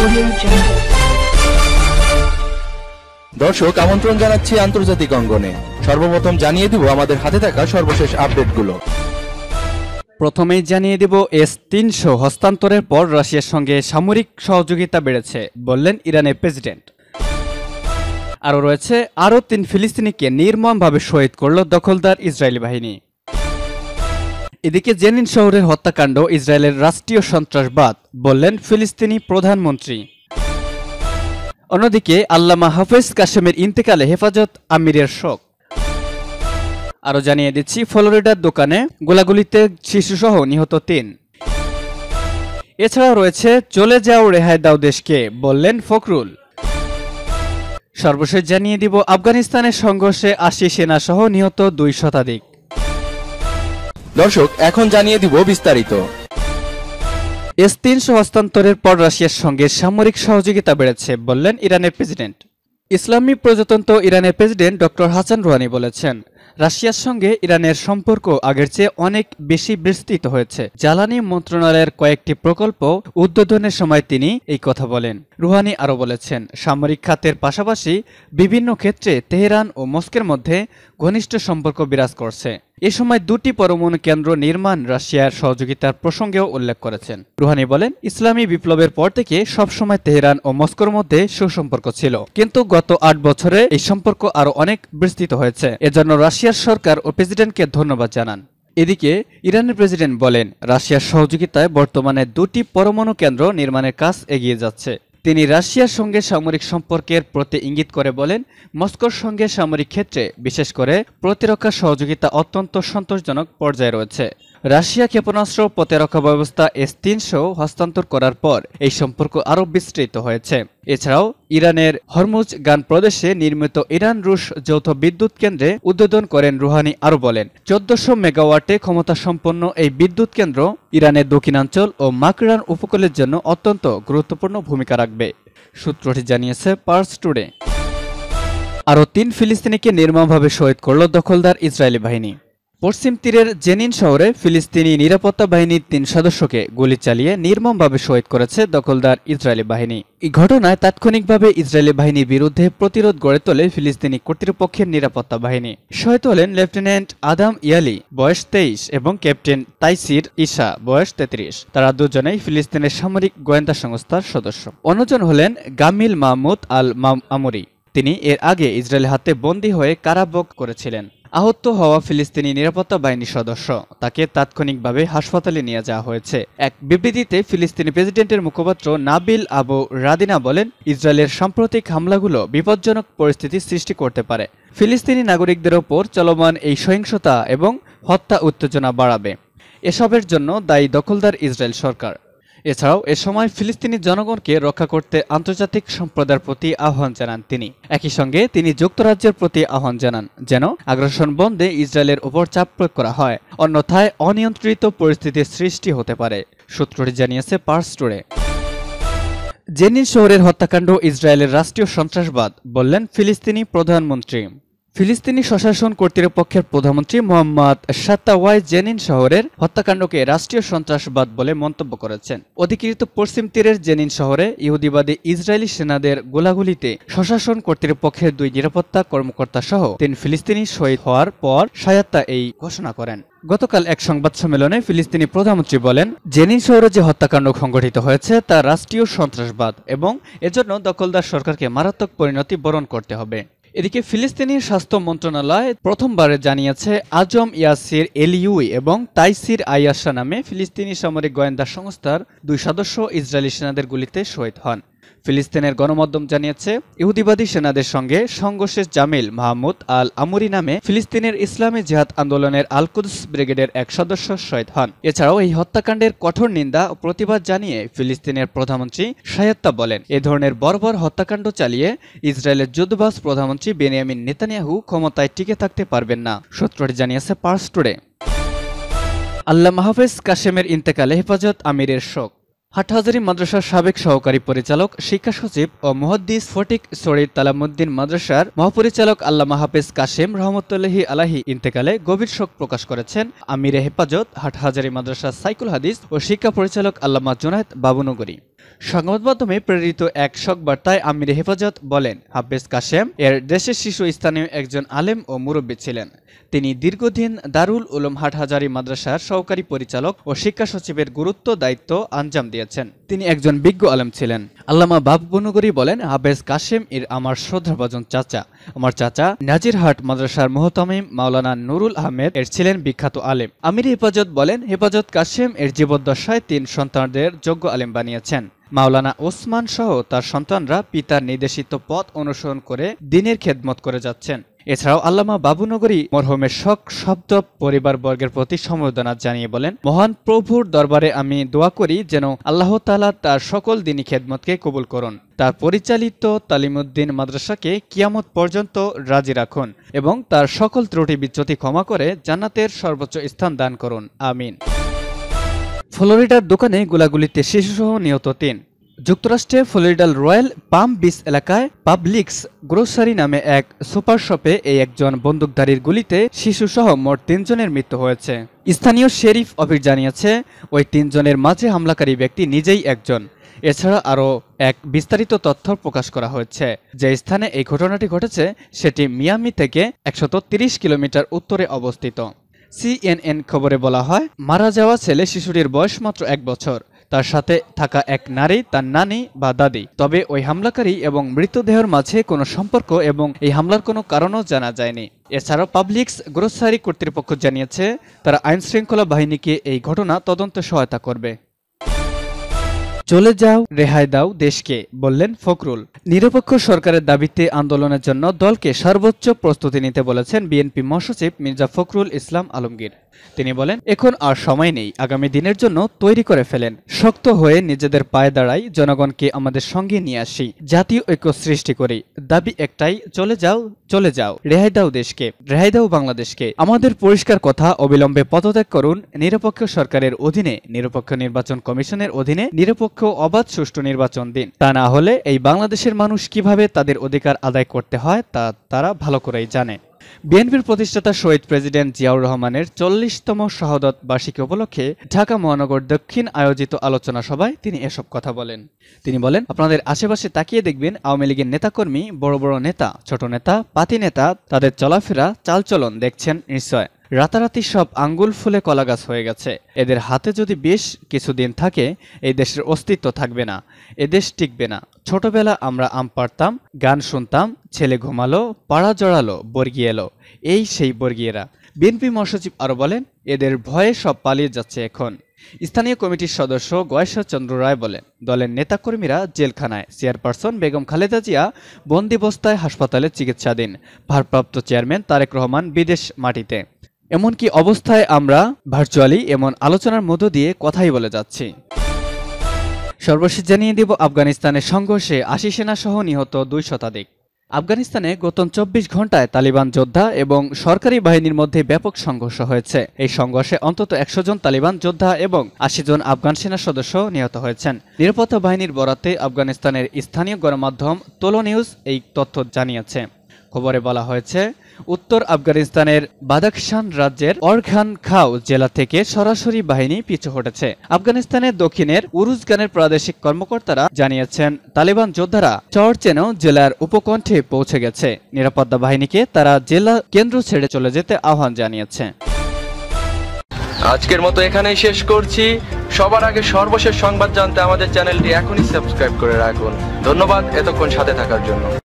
দর্শক আমন্ত্রণ জানাচ্ছি আন্তর্জাতিক অঙ্গনে। সর্বপ্রথম জানিয়ে দিব আমাদের হাতে থাকা সর্বশেষ আপডেটগুলো। প্রথমেই জানিয়ে দেব S-300 হস্তান্তরের পর রাশিয়ার সঙ্গে সামরিক সহযোগিতা বেড়েছে বললেন ইরানের প্রেসিডেন্ট। আরও রয়েছে আরও 3 ফিলিস্তিনিকে নির্মমভাবে শহীদ করল দখলদার ইসরায়েলি বাহিনী। এদিকে জেনিন শহরের হত্যাকাণ্ড ইসরায়েলের রাষ্ট্রীয় সন্ত্রাসবাদ বললেন ফিলিস্তিনি প্রধানমন্ত্রী। অন্যদিকে আল্লামা হাফেজ কাশেমের ইন্তেকালে হেফাজত আমিরের শোক। আরও জানিয়ে দিচ্ছি ফ্লোরিডার দোকানে গোলাগুলিতে শিশুসহ নিহত 3। এছাড়াও রয়েছে চলে যাও রেহাই দাও দেশকে বললেন ফখরুল। সর্বশেষ জানিয়ে দিব আফগানিস্তানের সংঘর্ষে 80 সেনা সহ নিহত 2 শতাধিক। দর্শক এখন জানিয়ে দিব বিস্তারিত। S-300 হস্তান্তরের পর রাশিয়ার সঙ্গে সামরিক সহযোগিতা বেড়েছে বললেন ইরানের প্রেসিডেন্ট। ইসলামী প্রজাতন্ত্র ইরানের প্রেসিডেন্ট ডক্টর হাসান রুহানি বলেছেন, রাশিয়ার সঙ্গে ইরানের সম্পর্ক আগের চেয়ে অনেক বেশি বিস্তৃত হয়েছে। জ্বালানি মন্ত্রণালয়ের কয়েকটি প্রকল্প উদ্বোধনের সময় তিনি এই কথা বলেন। রুহানি আরও বলেছেন, সামরিক খাতের পাশাপাশি বিভিন্ন ক্ষেত্রে তেহরান ও মস্কোর মধ্যে ঘনিষ্ঠ সম্পর্ক বিরাজ করছে। এ সময় 2টি পরমাণু কেন্দ্র নির্মাণ রাশিয়ার সহযোগিতার প্রসঙ্গেও উল্লেখ করেছেন। রুহানি বলেন, ইসলামী বিপ্লবের পর থেকে সবসময় তেহরান ও মস্কোর মধ্যে সুসম্পর্ক ছিল, কিন্তু গত 8 বছরে এই সম্পর্ক আরও অনেক বিস্তৃত হয়েছে। এজন্য রাশিয়ার সরকার ও প্রেসিডেন্টকে ধন্যবাদ জানান। এদিকে ইরানের প্রেসিডেন্ট বলেন, রাশিয়ার সহযোগিতায় বর্তমানে 2টি পরমাণু কেন্দ্র নির্মাণের কাজ এগিয়ে যাচ্ছে। তিনি রাশিয়ার সঙ্গে সামরিক সম্পর্কের প্রতি ইঙ্গিত করে বলেন, মস্কোর সঙ্গে সামরিক ক্ষেত্রে বিশেষ করে প্রতিরক্ষা সহযোগিতা অত্যন্ত সন্তোষজনক পর্যায়ে রয়েছে। রাশিয়া ক্ষেপণাস্ত্র প্রতিরক্ষা ব্যবস্থা S-300 হস্তান্তর করার পর এই সম্পর্ক আরও বিস্তৃত হয়েছে। এছাড়াও ইরানের হরমুজ গান প্রদেশে নির্মিত ইরান রুশ যৌথ বিদ্যুৎ কেন্দ্রে উদ্বোধন করেন রুহানি। আরও বলেন, 1400 মেগাওয়াটে ক্ষমতা সম্পন্ন এই বিদ্যুৎ কেন্দ্র ইরানের দক্ষিণাঞ্চল ও মাকরান উপকূলের জন্য অত্যন্ত গুরুত্বপূর্ণ ভূমিকা রাখবে, সূত্রটি জানিয়েছে পার্স টুডে। আরও 3 ফিলিস্তিনিকে নির্মমভাবে শহীদ করল দখলদার ইসরায়েলি বাহিনী। পশ্চিম তীরের জেনিন শহরে ফিলিস্তিনি নিরাপত্তা বাহিনীর 3 সদস্যকে গুলি চালিয়ে নির্মমভাবে শহীদ করেছে দখলদার ইসরায়েলি বাহিনী। এই ঘটনায় তাৎক্ষণিকভাবে ইসরায়েলি বাহিনীর বিরুদ্ধে প্রতিরোধ গড়ে তোলে ফিলিস্তিনি কর্তৃপক্ষের নিরাপত্তা বাহিনী। শহীদ হলেন লেফটেন্যান্ট আদাম ইয়ালি, বয়স 23, এবং ক্যাপ্টেন তাইসির ইসা, বয়স 33। তারা দুজনেই ফিলিস্তিনের সামরিক গোয়েন্দা সংস্থার সদস্য। অন্যজন হলেন গামিল মাহমুদ আল আমরি। তিনি এর আগে ইসরায়েলের হাতে বন্দী হয়ে কারাভোগ করেছিলেন। আহত হওয়া ফিলিস্তিনি নিরাপত্তা বাহিনীর সদস্য, তাকে তাৎক্ষণিকভাবে হাসপাতালে নিয়ে যাওয়া হয়েছে। এক বিবৃতিতে ফিলিস্তিনি প্রেসিডেন্টের মুখপাত্র নাবিল আবু রাদিনা বলেন, ইসরায়েলের সাম্প্রতিক হামলাগুলো বিপজ্জনক পরিস্থিতি সৃষ্টি করতে পারে। ফিলিস্তিনি নাগরিকদের ওপর চলমান এই সহিংসতা এবং হত্যা উত্তেজনা বাড়াবে। এসবের জন্য দায়ী দখলদার ইসরায়েল সরকার। এছাড়াও এ সময় ফিলিস্তিনি জনগণকে রক্ষা করতে আন্তর্জাতিক সম্প্রদায়ের প্রতি আহ্বান জানান তিনি। একই সঙ্গে তিনি যুক্তরাজ্যের প্রতি আহ্বান জানান যেন আগ্রাসন বন্ধে ইসরায়েলের উপর চাপ প্রয়োগ করা হয়, অন্যথায় অনিয়ন্ত্রিত পরিস্থিতির সৃষ্টি হতে পারে, সূত্রটি জানিয়েছে পার্স টুডে। জেনিন শহরের হত্যাকাণ্ড ইসরায়েলের রাষ্ট্রীয় সন্ত্রাসবাদ বললেন ফিলিস্তিনি প্রধানমন্ত্রী। ফিলিস্তিনি স্বশাসন কর্তৃপক্ষের প্রধানমন্ত্রী মোহাম্মদ সাত্তাওয়াই জেনিন শহরের হত্যাকাণ্ডকে রাষ্ট্রীয় সন্ত্রাসবাদ বলে মন্তব্য করেছেন। অধিকৃত পশ্চিম তীরের জেনিন শহরে ইহুদিবাদী ইসরায়েলি সেনাদের গোলাগুলিতে স্বশাসন কর্তৃপক্ষের 2 নিরাপত্তা কর্মকর্তা সহ 3 ফিলিস্তিনি শহীদ হওয়ার পর সায়াত্তা এই ঘোষণা করেন। গতকাল এক সংবাদ সম্মেলনে ফিলিস্তিনি প্রধানমন্ত্রী বলেন, জেনিন শহরে যে হত্যাকাণ্ড সংঘটিত হয়েছে তা রাষ্ট্রীয় সন্ত্রাসবাদ এবং এজন্য দখলদার সরকারকে মারাত্মক পরিণতি বরণ করতে হবে। এদিকে ফিলিস্তিনি স্বাস্থ্য মন্ত্রণালয় প্রথমবারে জানিয়েছে, আজম ইয়াসির এলিউই এবং তাইসির আয়াশা নামে ফিলিস্তিনি সামরিক গোয়েন্দা সংস্থার 2 সদস্য ইসরায়েলি সেনাদের গুলিতে শহীদ হন। ফিলিস্তিনের গণমাধ্যম জানিয়েছে, ইহুদিবাদী সেনাদের সঙ্গে সংঘর্ষে জামিল মাহমুদ আল আমরি নামে ফিলিস্তিনের ইসলামী জিহাদ আন্দোলনের আল কুদস ব্রিগেডের 1 সদস্য শহীদ হন। এছাড়াও এই হত্যাকাণ্ডের কঠোর নিন্দা ও প্রতিবাদ জানিয়ে ফিলিস্তিনের প্রধানমন্ত্রী সায়াত্তা বলেন, এ ধরনের বর্বর হত্যাকাণ্ড চালিয়ে ইসরায়েলের যুদ্ধবাজ প্রধানমন্ত্রী বেনিয়ামিন নেতানিয়াহু ক্ষমতায় টিকে থাকতে পারবেন না, সূত্রটি জানিয়েছে পার্স টুডে। আল্লামা হাফেজ কাশেমের ইন্তেকালে হেফাজত আমিরের শোক। হাটহাজারী মাদ্রাসার সাবেক সহকারী পরিচালক, শিক্ষা সচিব ও মুহাদ্দিস ফটিক শরীর তালামুদ্দিন মাদ্রাসার মহাপরিচালক আল্লামা হাফেজ কাশেম রহমতুল্লাহি আলাহি ইন্তেকালে গভীর শোক প্রকাশ করেছেন আমিরে হেফাজত হাটহাজারী মাদ্রাসার সাইকুল হাদিস ও শিক্ষা পরিচালক আল্লামা জুনায়েদ বাবুনগরী। সংবাদ মাধ্যমে প্রেরিত এক শোকবার্তায় আমির হেফাজত বলেন, হাফেজ কাশেম এর দেশের শিশু স্থানীয় একজন আলেম ও মুরব্বী ছিলেন। তিনি দীর্ঘদিন দারুল উলুম হাটহাজারী মাদ্রাসার সহকারী পরিচালক ও শিক্ষা সচিবের গুরুত্ব দায়িত্ব আঞ্জাম দিয়েছেন। তিনি একজন বিজ্ঞ আলেম ছিলেন। আল্লামা বাবুনগরী বলেন, হাফেজ কাশেম এর আমার শ্রদ্ধাভাজন চাচা। আমার চাচা নাজিরহাট মাদ্রাসার মুহতামিম মাওলানা নুরুল আহমেদ এর ছিলেন বিখ্যাত আলেম। আমির হেফাজত বলেন, হেফাজত কাশেম এর জীবদ্দশায় 3 সন্তানদের যোগ্য আলেম বানিয়েছেন। মাওলানা ওসমান সহ তার সন্তানরা পিতার নির্দেশিত পথ অনুসরণ করে দ্বীনের খেদমত করে যাচ্ছেন। এছাড়াও আল্লামা বাবুনগরী মরহুমের শোক শব্দ পরিবারবর্গের প্রতি সমবেদনা জানিয়ে বলেন, মহান প্রভুর দরবারে আমি দোয়া করি যেন আল্লাহ তাআলা তার সকল দ্বীনী খেদমতকে কবুল করুন, তার পরিচালিত তালিমউদ্দিন মাদ্রাসাকে কিয়ামত পর্যন্ত রাজি রাখুন এবং তার সকল ত্রুটি বিচ্যুতি ক্ষমা করে জান্নাতের সর্বোচ্চ স্থান দান করুন, আমিন। ফ্লোরিডার দোকানে গোলাগুলিতে শিশুসহ নিহত 3। যুক্তরাষ্ট্রে ফ্লোরিডার রয়্যাল পাম বিচ এলাকায় পাবলিক্স গ্রোসারি নামে এক সুপার শপে এই একজন বন্দুকধারীর গুলিতে শিশুসহ মোট 3 জনের মৃত্যু হয়েছে। স্থানীয় শেরিফ অফিস জানিয়েছে, ওই 3 জনের মাঝে হামলাকারী ব্যক্তি নিজেই একজন। এছাড়া আরও এক বিস্তারিত তথ্য প্রকাশ করা হয়েছে। যে স্থানে এই ঘটনাটি ঘটেছে সেটি মিয়ামি থেকে 130 কিলোমিটার উত্তরে অবস্থিত। CNN খবরে বলা হয়, মারা যাওয়া ছেলে শিশুটির বয়স মাত্র 1 বছর। তার সাথে থাকা এক নারী তার নানি বা দাদি। তবে ওই হামলাকারী এবং মৃতদেহের মাঝে কোনো সম্পর্ক এবং এই হামলার কোনো কারণও জানা যায়নি। এছাড়াও পাবলিক্স গ্রোসারি কর্তৃপক্ষ জানিয়েছে তারা আইনশৃঙ্খলা বাহিনীকে এই ঘটনা তদন্তে সহায়তা করবে। চলে যাও, রেহাই দাও দেশকে, বললেন ফখরুল। নিরপেক্ষ সরকারের দাবিতে আন্দোলনের জন্য দলকে সর্বোচ্চ প্রস্তুতি নিতে বলেছেন বিএনপি মহাসচিব মির্জা ফখরুল ইসলাম আলমগীর। তিনি বলেন, এখন আর সময় নেই, আগামী দিনের জন্য তৈরি করে ফেলেন, শক্ত হয়ে নিজেদের পায়ে দাঁড়াই, জনগণকে আমাদের সঙ্গে নিয়ে আসি, জাতীয় ঐক্য সৃষ্টি করি। দাবি একটাই, চলে যাও, চলে যাও, রেহাই দাও দেশকে, রেহাই দাও বাংলাদেশকে। আমাদের পরিষ্কার কথা, অবিলম্বে পদত্যাগ করুন। নিরপেক্ষ সরকারের অধীনে, নিরপেক্ষ নির্বাচন কমিশনের অধীনে নিরপেক্ষ অবাধ সুষ্ঠু নির্বাচন দিন। তা না হলে এই বাংলাদেশের মানুষ কিভাবে তাদের অধিকার আদায় করতে হয় তা তারা ভালো করেই জানে। বিএনপির প্রতিষ্ঠাতা শহীদ প্রেসিডেন্ট জিয়াউর রহমানের 40তম শাহাদত বার্ষিকী উপলক্ষে ঢাকা মহানগর দক্ষিণ আয়োজিত আলোচনা সভায় তিনি এসব কথা বলেন। তিনি বলেন, আপনাদের আশেপাশে তাকিয়ে দেখবেন আওয়ামী লীগের নেতাকর্মী, বড় বড় নেতা, ছোট নেতা, পাতি নেতা, তাদের চলাফেরা চালচলন দেখছেন নিশ্চয়। রাতারাতি সব আঙ্গুল ফুলে কলাগাছ হয়ে গেছে। এদের হাতে যদি বেশ কিছুদিন থাকে এই দেশের অস্তিত্ব থাকবে না, এদেশ টিকবে না। ছোটবেলা আমরা আম পাড়তাম, গান শুনতাম, ছেলে ঘুমালো, পাড়া জড়ালো, বর্গী এলো, এই সেই বর্গীয়েরা। বিএনপি মহাসচিব আরো বলেন, এদের ভয়ে সব পালিয়ে যাচ্ছে এখন। স্থানীয় কমিটির সদস্য গয়েশ্বর চন্দ্র রায় বলেন, দলের নেতাকর্মীরা জেলখানায়, চেয়ারপারসন বেগম খালেদা জিয়া বন্দিবস্তায় হাসপাতালে চিকিৎসাধীন, ভারপ্রাপ্ত চেয়ারম্যান তারেক রহমান বিদেশ মাটিতে। এমনকি অবস্থায় আমরা ভার্চুয়ালি এমন আলোচনার মধ্য দিয়ে কথাই বলে যাচ্ছি। সর্বশেষ জানিয়ে দেব, আফগানিস্তানের সংঘর্ষে 80 সেনা সহ নিহত 2 শতাধিক। আফগানিস্তানে গত 24 ঘন্টায় তালিবান যোদ্ধা এবং সরকারি বাহিনীর মধ্যে ব্যাপক সংঘর্ষ হয়েছে। এই সংঘর্ষে অন্তত 100 জন তালিবান যোদ্ধা এবং 80 জন আফগান সেনা সদস্য নিহত হয়েছেন। নিরাপত্তা বাহিনীর বরাতে আফগানিস্তানের স্থানীয় গণমাধ্যম তোলো নিউজ এই তথ্য জানিয়েছে। খবরে বলা হয়েছে, উত্তর আফগানিস্তানের বাদাখশান রাজ্যের অরখান খাও জেলা থেকে সরাসরি বাহিনী পিছু হটেছে। আফগানিস্তানের দক্ষিণের উরুজগানের প্রাদেশিক কর্মকর্তারা জানিয়েছেন, তালিবান যোদ্ধারা চরচেনো জেলার উপকণ্ঠে পৌঁছে গেছে। নিরাপত্তা বাহিনীকে তারা জেলা কেন্দ্র ছেড়ে চলে যেতে আহ্বান জানিয়েছে। আজকের মতো এখানেই শেষ করছি। সবার আগে সর্বশেষ সংবাদ জানতে আমাদের চ্যানেলটি এখনই সাবস্ক্রাইব করে রাখুন। ধন্যবাদ এতক্ষণ সাথে থাকার জন্য।